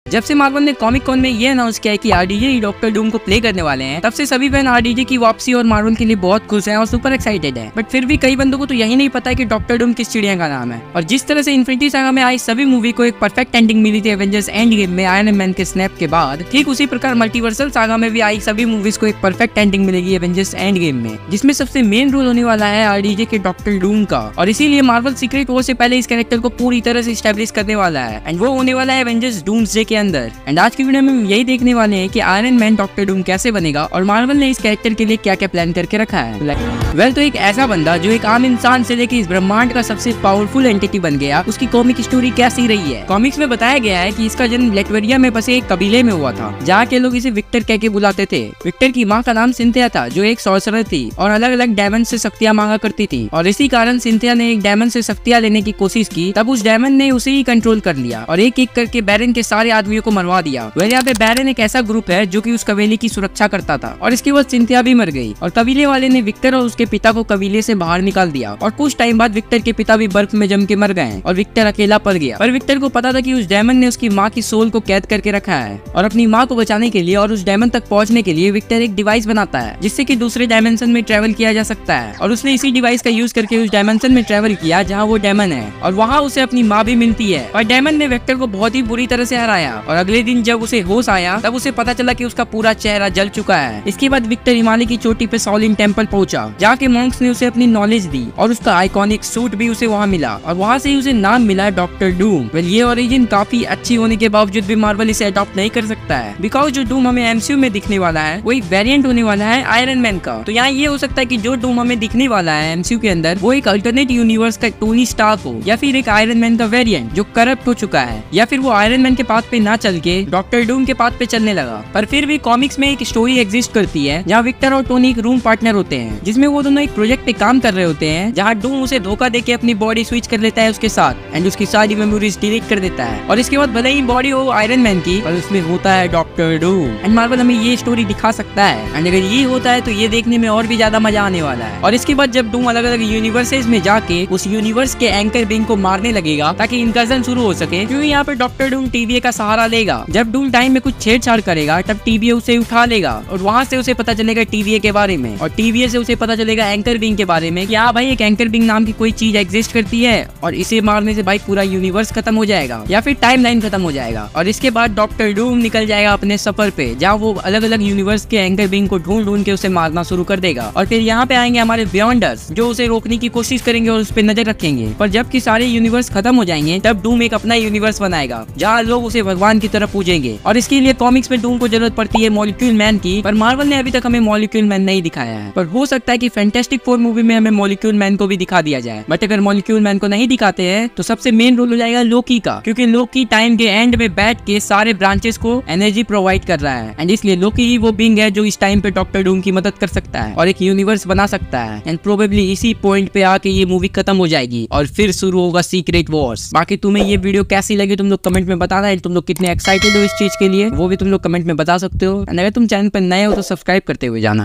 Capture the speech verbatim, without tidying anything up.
जब से मार्वल ने कॉमिक कॉन में ये अनाउंस किया है कि आरडीजे डॉक्टर डूम को प्ले करने वाले हैं, तब से सभी फैन आरडीजे की वापसी और मार्वल के लिए बहुत खुश हैं और सुपर एक्साइटेड हैं। बट फिर भी कई बंदों को तो यही नहीं पता है कि डॉक्टर डूम किस चिड़िया का नाम है। और जिस तरह से इन्फिनिटी सागा में आई सभी मूवी को एक परफेक्ट एंडिंग मिली थी एवेंजर्स एंड गेम में आयरन मैन के स्नैप के बाद, ठीक उसी प्रकार मल्टीवर्सल सागा में भी आई सभी मूवीज को एक परफेक्ट एंडिंग मिलेगी एवेंजर्स एंड गेम में, जिसमें सबसे मेन रोल होने वाला है आरडीजे के डॉक्टर डूम का। और इसीलिए मार्वल सीक्रेट वॉर से पहले इस कैरेक्टर को पूरी तरह से एस्टैब्लिश करने वाला है एंड वो होने वाला है एवेंजर्स डूम्सडे के अंदर। एंड आज की वीडियो में हम यही देखने वाले हैं कि आयरन मैन डॉक्टर डूम कैसे बनेगा और मार्वल ने इस कैरेक्टर के लिए क्या क्या प्लान करके रखा है। वेल तो एक ऐसा बंदा जो एक आम इंसान से लेकर इस ब्रह्मांड का सबसे पावरफुल एंटिटी बन गया, उसकी कॉमिक स्टोरी कैसी रही है। कॉमिक्स में बताया गया है कि इसका जन्म लेटवेरिया में बसे एक कबीले में हुआ था, जहाँ के लोग इसे विक्टर कह के बुलाते थे। विक्टर की माँ का नाम सिंथिया था, जो एक सॉर्सरर थी और अलग अलग डायमंड से शक्तियां मांगा करती थी। और इसी कारण सिंथिया ने एक डायमंड से शक्तियां लेने की कोशिश की, तब उस डायमंड ने उसे ही कंट्रोल कर लिया और एक एक करके बैरन के सारे आदमियों को मरवा दिया। वेल यहाँ पे बैरन एक ऐसा ग्रुप है जो कि उस कबीले की सुरक्षा करता था और इसके बाद सिंथिया भी मर गई और कबीले वाले ने विक्टर और उसके पिता को कबीले से बाहर निकाल दिया। और कुछ टाइम बाद विक्टर के पिता भी बर्फ में जम के मर गए और विक्टर अकेला पड़ गया। पर विक्टर को पता था कि उस डायमंड ने उसकी माँ की सोल को कैद करके रखा है और अपनी माँ को बचाने के लिए और उस डायमंड तक पहुँचने के लिए विक्टर एक डिवाइस बनाता है जिससे कि दूसरे डायमेंशन में ट्रेवल किया जा सकता है। और उसने इसी डिवाइस का यूज करके उस डायमेंशन में ट्रेवल किया जहाँ वो डायमंड है और वहाँ उसे अपनी माँ भी मिलती है। और डायमंड ने विक्टर को बहुत ही बुरी तरह से हराया और अगले दिन जब उसे होश आया तब उसे पता चला कि उसका पूरा चेहरा जल चुका है। इसके बाद विक्टर हिमालय की चोटी पे शाओलिन टेम्पल पहुंचा, जहाँ के मॉन्क्स ने उसे अपनी नॉलेज दी और उसका आइकॉनिक सूट भी उसे वहाँ मिला और वहाँ से ही उसे नाम मिला डॉक्टर डूम। वेल ये ओरिजिन काफी अच्छी होने के बावजूद भी मार्वल इसे अडॉप्ट नहीं कर सकता है, बिकॉज जो डूम हमें एमसीयू में दिखने वाला है वो एक वेरिएंट होने वाला है आयरन मैन का। तो यहाँ ये हो सकता है कि जो डूम हमें दिखने वाला है एमसीयू के अंदर वो एक अल्टरनेट यूनिवर्स का टोनी स्टार्क हो, या फिर एक आयरन मैन का वेरिएंट जो करप्ट हो चुका है, या फिर वो आयरन मैन के पाथ पे ना चल के डॉक्टर डूम के पाथ पे चलने लगा। पर फिर भी कॉमिक्स में एक स्टोरी एग्जिस्ट करती है जहाँ विक्टर और टोनी एक रूम पार्टनर होते हैं, जिसमें वो दोनों एक प्रोजेक्ट पे काम कर रहे होते हैं, जहाँ डूम उसे धोखा देके अपनी बॉडी स्विच कर लेता है उसके साथ एंड उसकी सारी मेमोरीज डिलीट कर देता है। और इसके बाद भले ही बॉडी हो आयरन मैन की, पर उसमें होता है डॉक्टर डूम। एंड मार्वल हमें ये स्टोरी दिखा सकता है एंड अगर ये होता है तो ये देखने में और भी ज्यादा मजा आने वाला है। और इसके बाद जब डूम अलग अलग यूनिवर्सेस में जाके उस यूनिवर्स के एंकर बिंग को मारने लगेगा ताकि इनकर्जन शुरू हो सके, क्योंकि यहाँ पे डॉक्टर डूम टीवीए का सहारा लेगा। जब डूम टाइम में कुछ छेड़छाड़ करेगा तब टीवीए उसे उठा लेगा और वहाँ से उसे पता चलेगा टीवीए के बारे में, और टीवीए से उसे पता चलेगा एंकर बिंग के बारे में कि हाँ भाई एक एंकर बिंग नाम की कोई चीज एग्जिस्ट करती है और इसे मारने से भाई पूरा यूनिवर्स खत्म हो जाएगा या फिर टाइम लाइन खत्म हो जाएगा। और इसके बाद डॉक्टर डूम निकल जाएगा अपने सफर पे, जहाँ वो अलग अलग यूनिवर्स के एंकर बिंग को ढूंढ ढूंढ के उसे मारना शुरू कर देगा। और फिर यहाँ पे आएंगे हमारे बियॉन्डर्स जो उसे रोकने की कोशिश करेंगे और उस पर नजर रखेंगे। पर जबकि सारे यूनिवर्स खत्म हो जाएंगे तब डूम एक अपना यूनिवर्स बनाएगा जहाँ लोग उसे भगवान की तरह पूजेंगे। और इसके लिए कॉमिक्स में डूम को जरूरत पड़ती है मॉलिक्यूल मैन की, पर मार्वल ने अभी तक हमें मॉलिक्यूल मैन नहीं दिखाया है। पर हो सकता है कि फैंटास्टिक फोर मूवी में हमें मॉलिक्यूल मैन को भी दिखा दिया जाए। बट अगर मॉलिक्यूल मैन को नहीं दिखाते हैं तो सबसे मेन रोल हो जाएगा लोकी का, क्योंकि लोकी टाइम के एंड में बैठ के सारे ब्रांचेस को एनर्जी प्रोवाइड कर रहा है एंड इसलिए लोकी ही वो बिंग है जो इस टाइम पे डॉक्टर डूम की मदद कर सकता है और एक यूनिवर्स बना सकता है। एंड प्रोबेबली इसी पॉइंट पे आके ये मूवी खत्म हो जाएगी और फिर शुरू होगा सीक्रेट वॉर्स। बाकी तुम्हें ये वीडियो कैसी लगी तुम लोग कमेंट में बताना है, तुम लोग कितने एक्साइटेड हो इस चीज के लिए वो भी तुम लोग कमेंट में बता सकते हो। अगर तुम चैनल पर नए हो तो सब्सक्राइब करते हुए जाना।